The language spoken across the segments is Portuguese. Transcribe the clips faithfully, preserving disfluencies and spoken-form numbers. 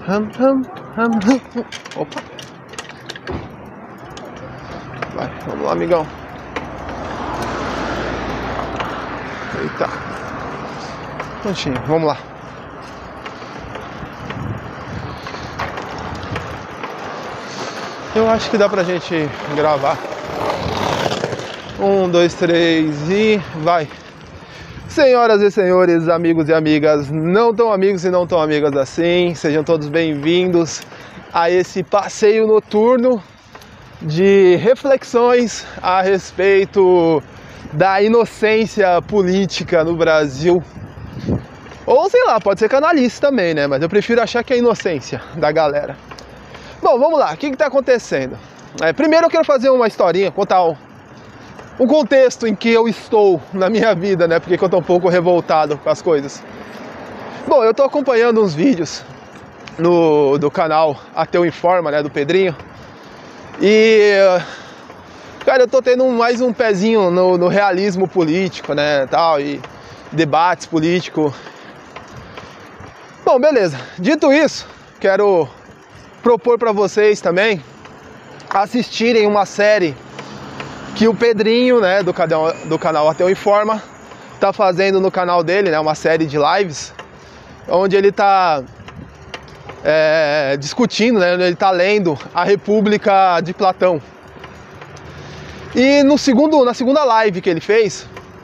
Hum, hum, hum, hum. Opa. Vai, vamos lá, amigão. Eita. Prontinho, vamos lá. Eu acho que dá pra gente gravar. Um, dois, três e vai. Senhoras e senhores, amigos e amigas, não tão amigos e não tão amigas assim, sejam todos bem-vindos a esse passeio noturno de reflexões a respeito da inocência política no Brasil. Ou sei lá, pode ser canalice também, né? Mas eu prefiro achar que é inocência da galera. Bom, vamos lá, o que está acontecendo? É, primeiro eu quero fazer uma historinha, contar um, um contexto em que eu estou na minha vida, né? Porque eu estou um pouco revoltado com as coisas. Bom, eu estou acompanhando uns vídeos no, do canal Ateu Informa, né? Do Pedrinho. E, cara, eu estou tendo mais um pezinho no, no realismo político, né? Tal, e debates políticos. Bom, beleza. Dito isso, quero propor para vocês também assistirem uma série que o Pedrinho, né, do canal, do canal Ateu Informa, tá fazendo no canal dele, né, uma série de lives, onde ele tá é, discutindo, né, ele tá lendo a República de Platão. E no segundo, na segunda live que ele fez,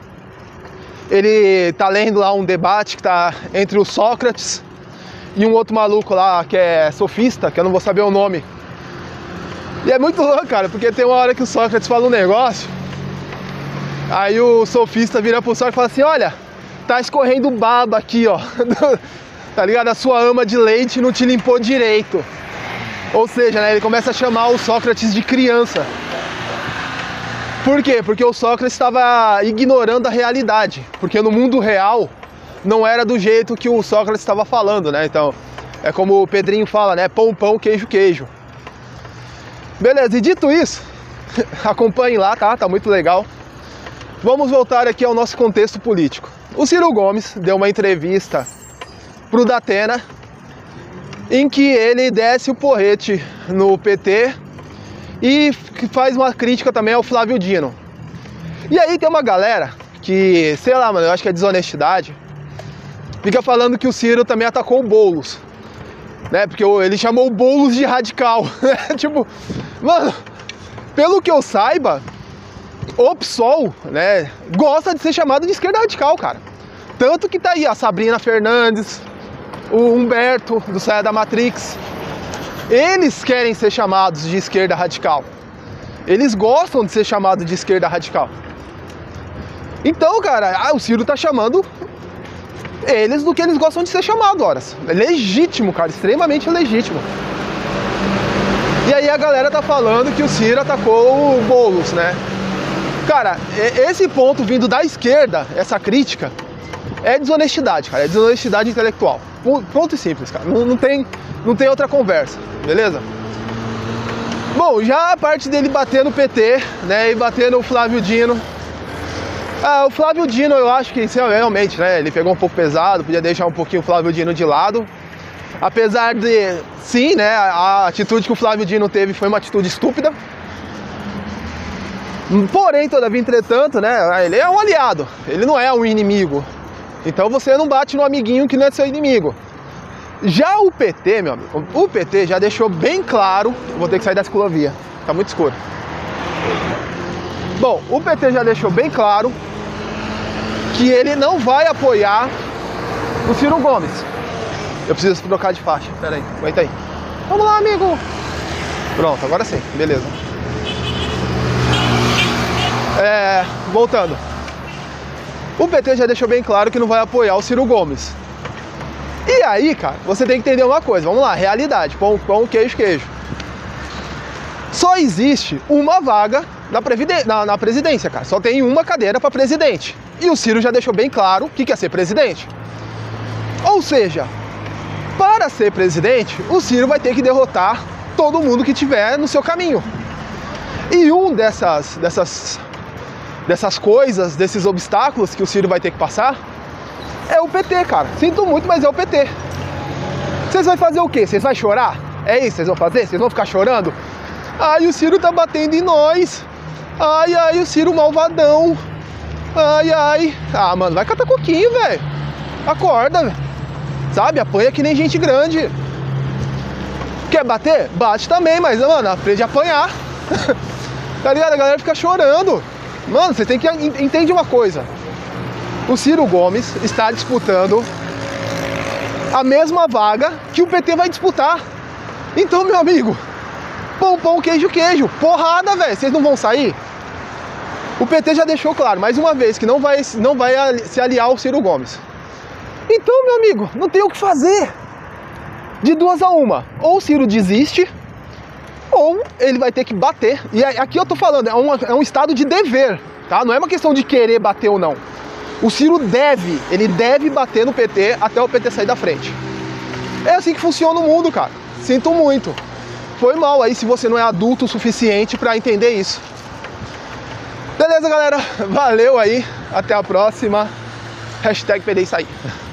ele tá lendo lá um debate que tá entre o Sócrates e um outro maluco lá que é sofista, que eu não vou saber o nome. E é muito louco, cara, porque tem uma hora que o Sócrates fala um negócio, aí o sofista vira pro Sócrates e fala assim: olha, tá escorrendo baba aqui, ó, tá ligado? A sua ama de leite não te limpou direito. Ou seja, né, ele começa a chamar o Sócrates de criança. Por quê? Porque o Sócrates estava ignorando a realidade, porque no mundo real não era do jeito que o Sócrates estava falando, né? Então, é como o Pedrinho fala, né? Pão, pão, queijo, queijo. Beleza, e dito isso, acompanhem lá, tá? Tá muito legal. Vamos voltar aqui ao nosso contexto político. O Ciro Gomes deu uma entrevista pro Datena, em que ele desce o porrete no P T e faz uma crítica também ao Flávio Dino. E aí tem uma galera que, sei lá, mano, eu acho que é desonestidade, fica falando que o Ciro também atacou o Boulos, né? Porque ele chamou o Boulos de radical. Tipo, mano, pelo que eu saiba, o PSOL, né, gosta de ser chamado de esquerda radical, cara. Tanto que tá aí a Sabrina Fernandes, o Humberto do Saia da Matrix. Eles querem ser chamados de esquerda radical. Eles gostam de ser chamados de esquerda radical. Então, cara, ah, o Ciro tá chamando eles do que eles gostam de ser chamados, horas. É legítimo, cara, extremamente legítimo. E aí a galera tá falando que o Ciro atacou o Boulos, né? Cara, esse ponto vindo da esquerda, essa crítica, é desonestidade, cara, é desonestidade intelectual. Ponto e simples, cara, não, não, tem, não tem outra conversa, beleza? Bom, já a parte dele bater no P T, né, e bater no Flávio Dino. Ah, o Flávio Dino, eu acho que realmente, né, ele pegou um pouco pesado, podia deixar um pouquinho o Flávio Dino de lado. Apesar de, sim, né, a atitude que o Flávio Dino teve foi uma atitude estúpida. Porém, todavia, entretanto, né, ele é um aliado, ele não é um inimigo. Então você não bate no amiguinho que não é seu inimigo. Já o P T, meu amigo, o P T já deixou bem claro, vou ter que sair da ciclovia, tá muito escuro. Bom, o P T já deixou bem claro que ele não vai apoiar o Ciro Gomes. Eu preciso trocar de faixa, pera aí, aguenta aí. Vamos lá, amigo. Pronto, agora sim, beleza. É, voltando. O P T já deixou bem claro que não vai apoiar o Ciro Gomes. E aí, cara, você tem que entender uma coisa. Vamos lá, realidade, pão, pão, queijo, queijo. Só existe uma vaga na, na, na presidência, cara. Só tem uma cadeira para presidente. E o Ciro já deixou bem claro que quer ser presidente. Ou seja, para ser presidente, o Ciro vai ter que derrotar todo mundo que tiver no seu caminho. E um dessas, dessas, dessas coisas, desses obstáculos que o Ciro vai ter que passar é o P T, cara. Sinto muito, mas é o P T. Vocês vão fazer o quê? Vocês vão chorar? É isso que vocês vão fazer? Vocês vão ficar chorando? Ai, o Ciro tá batendo em nós. Ai, ai, o Ciro malvadão. Ai, ai. Ah, mano, vai catar coquinho, velho. Acorda, velho. Sabe? Apanha que nem gente grande. Quer bater? Bate também, mas, mano, aprende a apanhar. Tá ligado? A galera fica chorando. Mano, você tem que entender uma coisa. O Ciro Gomes está disputando a mesma vaga que o P T vai disputar. Então, meu amigo, pão, pão, queijo, queijo. Porrada, velho. Vocês não vão sair? O P T já deixou claro, mais uma vez, que não vai, não vai se aliar ao Ciro Gomes. Então, meu amigo, não tem o que fazer. De duas a uma. Ou o Ciro desiste, ou ele vai ter que bater. E aqui eu tô falando, é um, é um estado de dever, tá? Não é uma questão de querer bater ou não. O Ciro deve, ele deve bater no P T até o P T sair da frente. É assim que funciona o mundo, cara. Sinto muito. Foi mal aí se você não é adulto o suficiente pra entender isso. Beleza, galera? Valeu aí. Até a próxima. Hashtag P D sair.